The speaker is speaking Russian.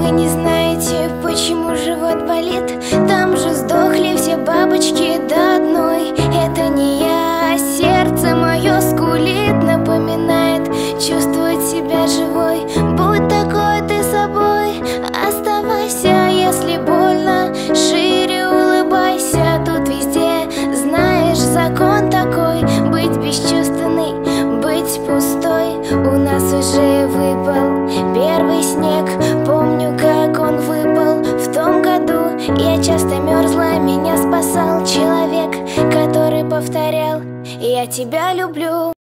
Вы не знаете, почему живот болит? Там же сдохли все бабочки до одной. Это не я, сердце мое скулит, напоминает чувствовать себя живой. Будь такой ты собой, оставайся, если больно, шире улыбайся. Тут везде, знаешь, закон такой: быть бесчувственной, быть пустой. У нас уже выпал первый снег, помню, как он выпал в том году. Я часто мерзла, меня спасал человек, который повторял: я тебя люблю.